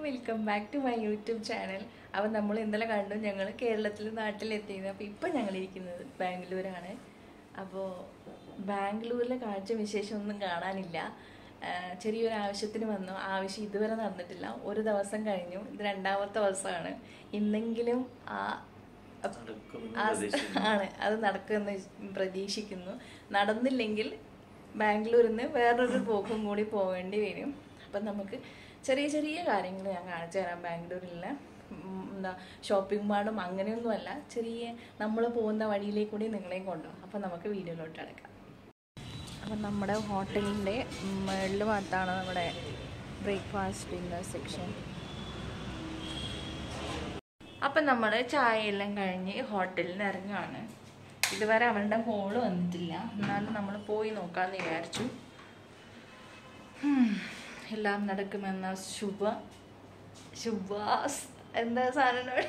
Welcome back to my YouTube channel. അപ്പോൾ നമ്മൾ ഇന്നലെ കണ്ടു ഞങ്ങൾ നാട്ടിലെത്തിയത്. അപ്പോൾ ഇപ്പം ഞങ്ങളിരിക്കുന്നത് ബാംഗ്ലൂരാണ്. അപ്പോൾ ബാംഗ്ലൂരിലെ കാഴ്ച വിശേഷമൊന്നും കാണാനില്ല. ചെറിയൊരു ആവശ്യത്തിന് വന്നു. ആവശ്യം ഇതുവരെ നടന്നിട്ടില്ല. ഒരു ദിവസം കഴിഞ്ഞു, ഇത് രണ്ടാമത്തെ ദിവസമാണ്. ഇന്നെങ്കിലും അത് നടക്കുമെന്ന് പ്രതീക്ഷിക്കുന്നു. നടന്നില്ലെങ്കിൽ ബാംഗ്ലൂരിൽ നിന്ന് വേറൊരു പോക്കും കൂടി പോവേണ്ടി വരും. അപ്പം നമുക്ക് ചെറിയ ചെറിയ കാര്യങ്ങൾ ഞാൻ കാണിച്ചു തരാം. ബാംഗ്ലൂരിലെ എന്താ ഷോപ്പിംഗ് മാളും അങ്ങനെയൊന്നുമല്ല, ചെറിയ നമ്മൾ പോകുന്ന വഴിയിലേക്ക് കൂടി നിങ്ങളെയും കൊണ്ടുപോകും. അപ്പം നമുക്ക് വീഡിയോയിലോട്ട് കിടക്കാം. അപ്പം നമ്മുടെ ഹോട്ടലിൻ്റെ മുകളിൽ ഭാഗത്താണ് നമ്മുടെ ബ്രേക്ക്ഫാസ്റ്റ് ഡിന്നർ സെക്ഷൻ. അപ്പം നമ്മൾ ചായയെല്ലാം കഴിഞ്ഞ് ഹോട്ടലിൽ നിന്ന് ഇറങ്ങുകയാണ്. ഇതുവരെ അവരുടെ കോള് വന്നിട്ടില്ല, എന്നാലും നമ്മൾ പോയി നോക്കാമെന്ന് വിചാരിച്ചു. എല്ലാം നടക്കുമെന്ന എന്താ സാധനം.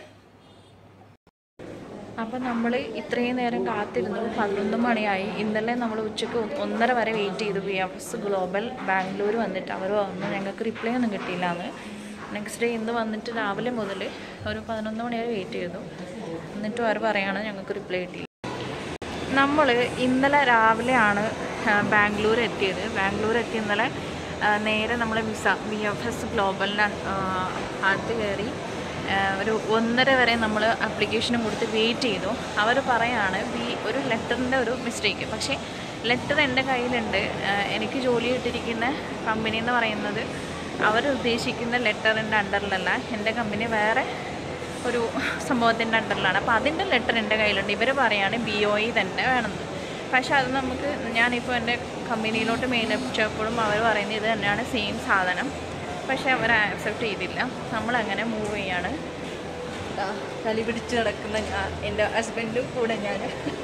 അപ്പം നമ്മൾ ഇത്രയും നേരം കാത്തിരുന്നു. 11 മണിയായി. ഇന്നലെ നമ്മൾ ഉച്ചയ്ക്ക് 1:30 വരെ വെയിറ്റ് ചെയ്തു. VFS ഗ്ലോബൽ ബാംഗ്ലൂർ വന്നിട്ട് അവർ വന്നു, ഞങ്ങൾക്ക് റിപ്ലൈ ഒന്നും കിട്ടിയില്ല എന്ന്. നെക്സ്റ്റ് ഡേ ഇന്ന് വന്നിട്ട് രാവിലെ മുതൽ ഒരു 11 മണി വരെ വെയിറ്റ് ചെയ്തു. എന്നിട്ടും അവർ പറയുകയാണ് ഞങ്ങൾക്ക് റിപ്ലൈ കിട്ടിയില്ല. നമ്മൾ ഇന്നലെ രാവിലെയാണ് ബാംഗ്ലൂർ എത്തിയത്. ബാംഗ്ലൂർ എത്തി ഇന്നലെ നേരെ നമ്മൾ VFS ഗ്ലോബലിന് അടുത്ത് കയറി ഒരു 1:30 വരെ നമ്മൾ ആപ്ലിക്കേഷനും കൊടുത്ത് വെയിറ്റ് ചെയ്തു. അവർ പറയാണ് ഒരു ലെറ്ററിൻ്റെ ഒരു മിസ്റ്റേക്ക്. പക്ഷേ ലെറ്റർ എൻ്റെ കയ്യിലുണ്ട്. എനിക്ക് ജോലി കിട്ടിയിരിക്കുന്ന കമ്പനി എന്ന് പറയുന്നത് അവർ ഉദ്ദേശിക്കുന്ന ലെറ്ററിൻ്റെ അണ്ടറിലല്ല, എൻ്റെ കമ്പനി വേറെ ഒരു സംഭവത്തിൻ്റെ അണ്ടറിലാണ്. അപ്പോൾ അതിൻ്റെ ലെറ്റർ എൻ്റെ കയ്യിലുണ്ട്. ഇവർ പറയാണ് BOE തന്നെ വേണമെന്ന്. പക്ഷെ അത് നമുക്ക് ഞാനിപ്പോൾ എൻ്റെ കമ്പനിയിലോട്ട് മെയിൽ അയച്ചപ്പോഴും അവർ പറയുന്നത് ഇത് തന്നെയാണ്, സെയിം സാധനം. പക്ഷെ അവർ ആക്സെപ്റ്റ് ചെയ്തില്ല. നമ്മളങ്ങനെ മൂവ് ചെയ്യാണ്. കലി പിടിച്ച് നടക്കുന്ന എൻ്റെ ഹസ്ബൻഡും കൂടെ ഞാൻ.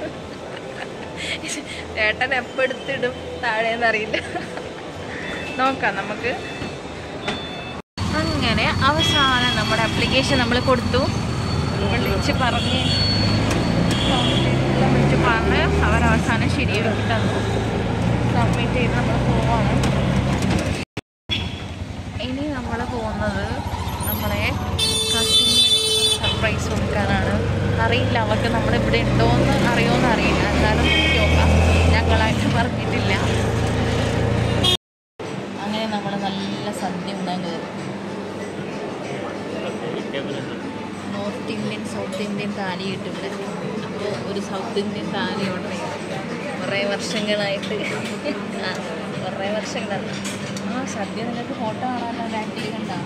ചേട്ടൻ എപ്പോൾ എടുത്തിടും താഴേന്നറിയില്ല. നോക്കാം നമുക്ക്. അങ്ങനെ അവസാനം നമ്മുടെ ആപ്ലിക്കേഷൻ നമ്മൾ കൊടുത്തു. വിളിച്ച് പറഞ്ഞ് അവരവസാനം ശരിയാക്കി തന്നു. സബ്മിറ്റ് ചെയ്ത് നമ്മൾ പോവാണ്. ഇനി നമ്മൾ പോകുന്നത് നമ്മളെ കസിന് സർപ്രൈസ് കൊടുക്കാനാണ്. അറിയില്ല അവർക്ക് നമ്മളിവിടെ ഉണ്ടോയെന്ന് അറിയുമെന്ന് അറിയില്ല. എന്നാലും നോക്കാം. ഞങ്ങളായിട്ട് പറഞ്ഞിട്ടില്ല. അങ്ങനെ നമ്മൾ നല്ല സദ്യ ഉണ്ടാകുന്നത്. നോർത്ത് ഇന്ത്യൻ സൗത്ത് ഇന്ത്യൻ താലി കിട്ടുന്നുണ്ട്. അപ്പോൾ ഒരു സൗത്ത് ഇന്ത്യൻ താലി ഓർഡർ ചെയ്തു. കുറേ വർഷങ്ങളായിട്ട് കുറേ വർഷങ്ങളാണ്. സദ്യ നിങ്ങൾക്ക് ഫോട്ടോ കാണാനല്ലോ ബാക്കിൽ കണ്ടാ.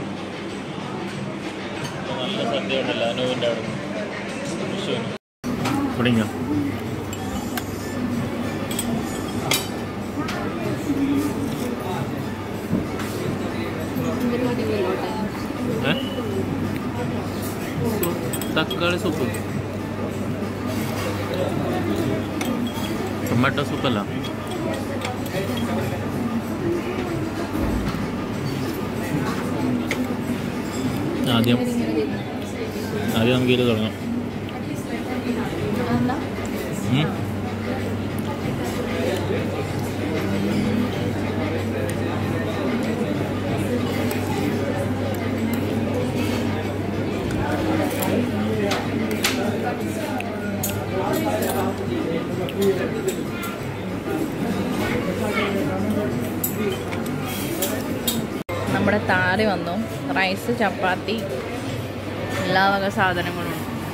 തക്കാളി സൂപ്പ്, ടൊമാറ്റോ സൂപ്പല്ല. ആദ്യം നമുക്ക് ഇത് തുടങ്ങാം. നമ്മുടെ താലി വന്നു. റൈസ്, ചപ്പാത്തി, എല്ലാ വക സാധനങ്ങളും.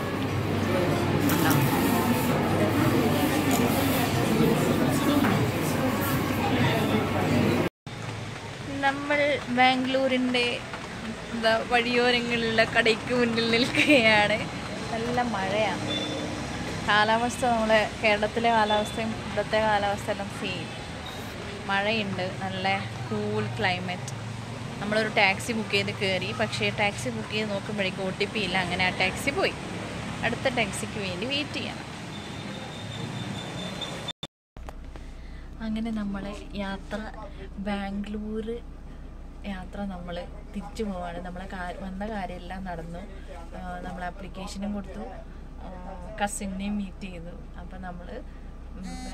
നമ്മൾ ബാംഗ്ലൂരിൻ്റെ വഴിയോരങ്ങളിലുള്ള കടയ്ക്ക് മുന്നിൽ നിൽക്കുകയാണ്. നല്ല മഴയാണ്. കാലാവസ്ഥ നമ്മളെ കേരളത്തിലെ കാലാവസ്ഥയും ഇവിടുത്തെ കാലാവസ്ഥ എല്ലാം സെയിം. മഴയുണ്ട്, നല്ല കൂൾ ക്ലൈമറ്റ്. നമ്മളൊരു ടാക്സി ബുക്ക് ചെയ്ത് കയറി. പക്ഷേ ടാക്സി ബുക്ക് ചെയ്ത് നോക്കുമ്പോഴേക്കും OTP ഇല്ല. അങ്ങനെ ആ ടാക്സി പോയി. അടുത്ത ടാക്സിക്ക് വേണ്ടി വെയിറ്റ് ചെയ്യണം. അങ്ങനെ നമ്മളെ ബാംഗ്ലൂർ യാത്ര നമ്മൾ തിരിച്ചു പോവാണ്. നമ്മളെ വന്ന കാര്യമെല്ലാം നടന്നു. നമ്മൾ ആപ്ലിക്കേഷനും കൊടുത്തു, കസിനെയും മീറ്റ് ചെയ്തു. അപ്പം നമ്മൾ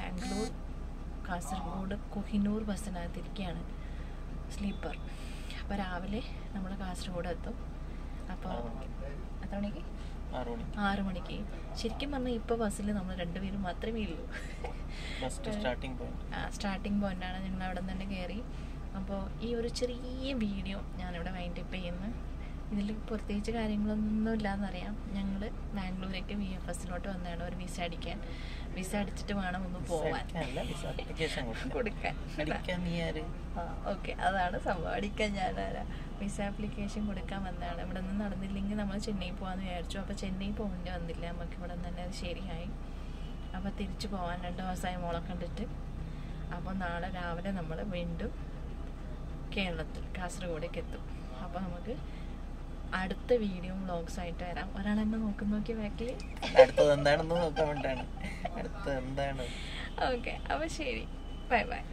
കാസർഗോഡ് കൊഹിനൂർ ബസ്സിനകത്തിരിക്കുകയാണ്, സ്ലീപ്പർ. അപ്പോൾ രാവിലെ നമ്മൾ കാസർഗോഡ് എത്തും. അപ്പോൾ എത്ര മണിക്ക്? 6 മണിക്ക്. ശരിക്കും പറഞ്ഞാൽ ഇപ്പോൾ ബസ്സിൽ നമ്മൾ 2 പേരും മാത്രമേ ഉള്ളൂ. സ്റ്റാർട്ടിങ് പോയിൻ്റാണ്. ഞങ്ങൾ അവിടെ നിന്ന് തന്നെ കയറി. അപ്പോൾ ഈ ഒരു ചെറിയ വീഡിയോ ഞാനിവിടെ വൈൻഡപ്പ് ചെയ്യുന്നു. ഇതിൽ പ്രത്യേകിച്ച് കാര്യങ്ങളൊന്നും ഇല്ലയെന്നറിയാം. ഞങ്ങൾ ബാംഗ്ലൂരേക്ക് VFSലോട്ട് വന്നതാണ് ഒരു വിസ അടിക്കാൻ. വിസ അടിച്ചിട്ട് വേണം ഒന്ന് പോവാൻ, കൊടുക്കാൻ. ഓക്കെ, അതാണ് സംഭവം. അടിക്കാൻ ഞാനാരാ വിസ ആപ്ലിക്കേഷൻ കൊടുക്കാൻ വന്നതാണ്. ഇവിടെ നിന്ന് നടന്നില്ലെങ്കിൽ നമ്മൾ ചെന്നൈ പോകാമെന്ന് വിചാരിച്ചു. അപ്പോൾ ചെന്നൈ പോകേണ്ടി വന്നില്ല, നമുക്ക് ഇവിടെ നിന്ന് തന്നെ അത് ശരിയായി. അപ്പോൾ തിരിച്ചു പോകാൻ 2 ദിവസമായി മോളെ കണ്ടിട്ട്. അപ്പോൾ നാളെ രാവിലെ നമ്മൾ വീണ്ടും കേരളത്തിൽ കാസർഗോഡേക്ക് എത്തും. അപ്പോൾ നമുക്ക് അടുത്ത വീഡിയോ വ്ളോഗ്സ് ആയിട്ട് വരാം. ഒരാളെന്നെ നോക്കി ബാക്കിൽ അടുത്തത് എന്താണെന്ന് നോക്കാൻ വേണ്ടിയാണ്. ഓക്കെ, അപ്പോൾ ശരി, ബൈ ബൈ.